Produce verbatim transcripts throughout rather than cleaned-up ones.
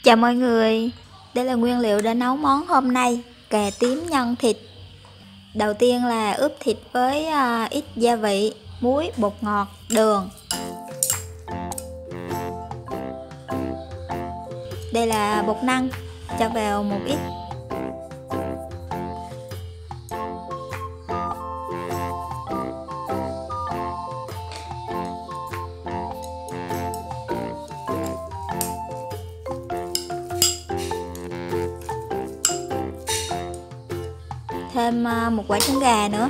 Chào mọi người, đây là nguyên liệu để nấu món hôm nay, cà tím nhân thịt. Đầu tiên là ướp thịt với uh, ít gia vị, muối, bột ngọt, đường. Đây là bột năng, cho vào một ít. Thêm một quả trứng gà nữa.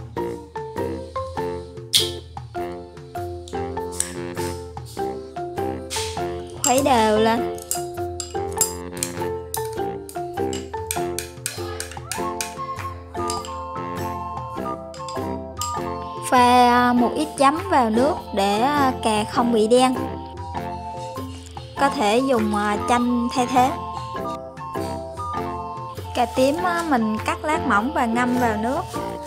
Khuấy đều lên. Pha một ít giấm vào nước để cà không bị đen. Có thể dùng chanh thay thế. Cà tím mình cắt lát mỏng và ngâm vào nước.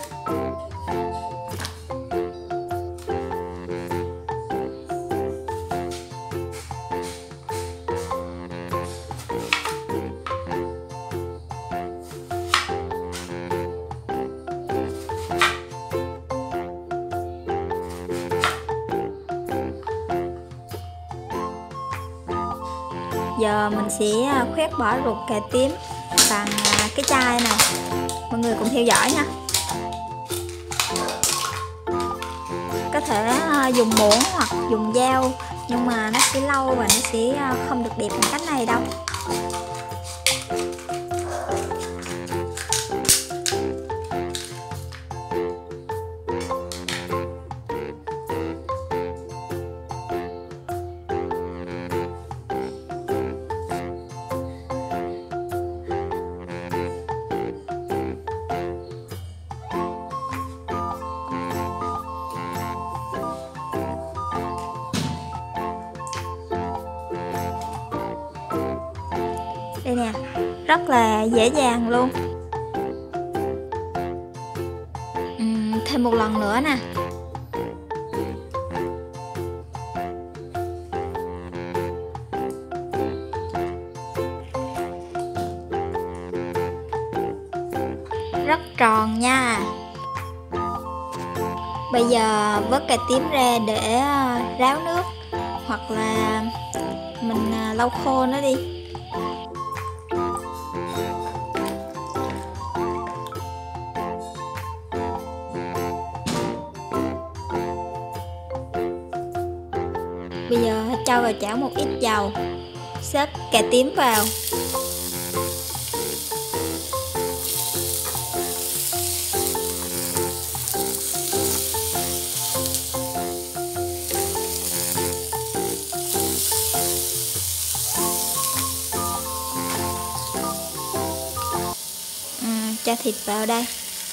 Giờ mình sẽ khoét bỏ ruột cà tím bằng cái chai này, mọi người cùng theo dõi nha. Có thể dùng muỗng hoặc dùng dao, nhưng mà nó sẽ lâu và nó sẽ không được đẹp bằng cách này đâu. Đây nè, rất là dễ dàng luôn. uhm, Thêm một lần nữa nè. Rất tròn nha. Bây giờ vớt cà tím ra để ráo nước, hoặc là mình lau khô nó đi. Bây giờ cho vào chảo một ít dầu, xếp cà tím vào. Ừ, cho thịt vào đây.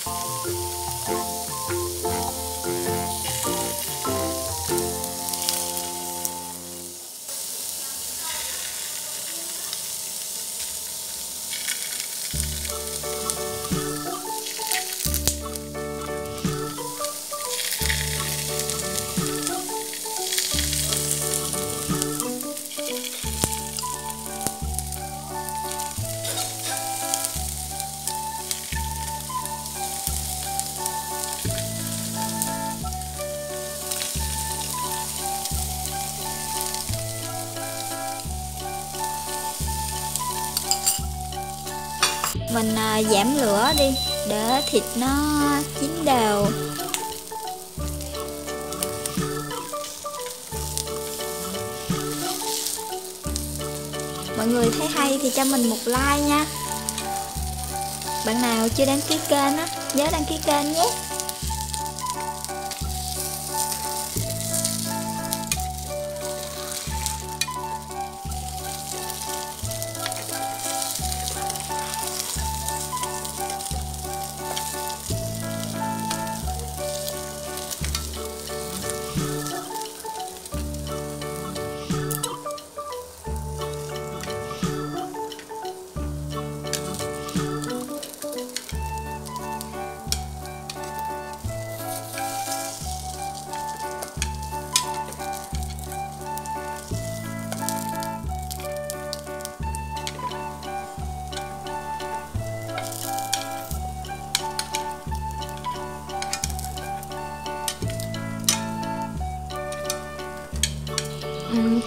Mình giảm lửa đi để thịt nó chín đều. Mọi người thấy hay thì cho mình một like nha. Bạn nào chưa đăng ký kênh á, nhớ đăng ký kênh nhé.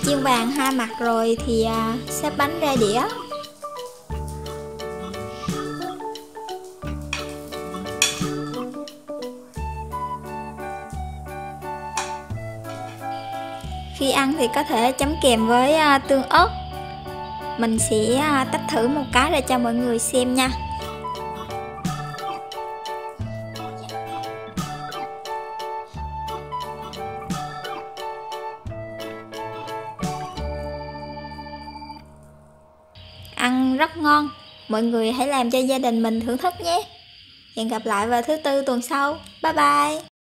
Chiên vàng hai mặt rồi thì à, xếp bánh ra đĩa. Khi ăn thì có thể chấm kèm với à, tương ớt. Mình sẽ à, tách thử một cái để cho mọi người xem nha. Ăn rất ngon, mọi người hãy làm cho gia đình mình thưởng thức nhé. Hẹn gặp lại vào thứ tư tuần sau. Bye bye.